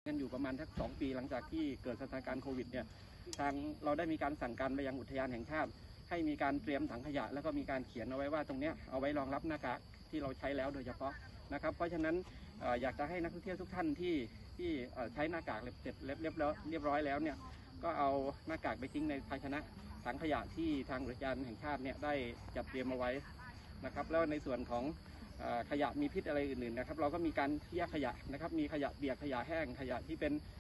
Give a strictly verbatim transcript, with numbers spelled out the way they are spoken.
กันอยู่ประมาณทักสองปีหลังจากที่เกิดสถานการณ์โควิดเนี่ยทางเราได้มีการสั่งการไปยังอุทยานแห่งชาติให้มีการเตรียมถังขยะแล้วก็มีการเขียนเอาไว้ว่าตรงนี้เอาไว้รองรับหน้ากากที่เราใช้แล้วโดยเฉพาะนะครับเพราะฉะนั้นอยากจะให้นักท่องเที่ยวทุกท่านที่ที่ใช้หน้ากากเสร็จเรียบร้อยเรียบร้อยแล้วเนี่ยก็เอาหน้ากากไปทิ้งในภาชนะถังขยะที่ทางอุทยานแห่งชาติเนี่ยได้จัดเตรียมเอาไว้นะครับแล้วในส่วนของขยะมีพิษอะไรอื่นๆนะครับเราก็มีการแยกขยะนะครับมีขยะเปียกขยะแห้งขยะที่เป็น